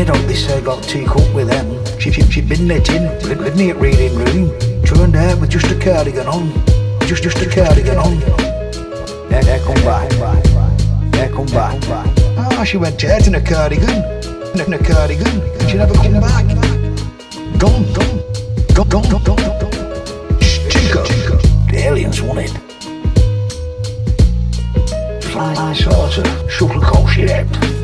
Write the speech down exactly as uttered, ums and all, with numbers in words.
head up this uh, got tea cup with them. She, she, she'd been knitting, living near reading room. Turned out with just a cardigan on. Just just a cardigan on. There, there come back. There come back. Ah, she went out in a cardigan. In a cardigan. And she never come back. Gone, gone. Gone, gone, gone, gone, gone. Stinker. The aliens want it. Fly saucer, shuttlecock shit out.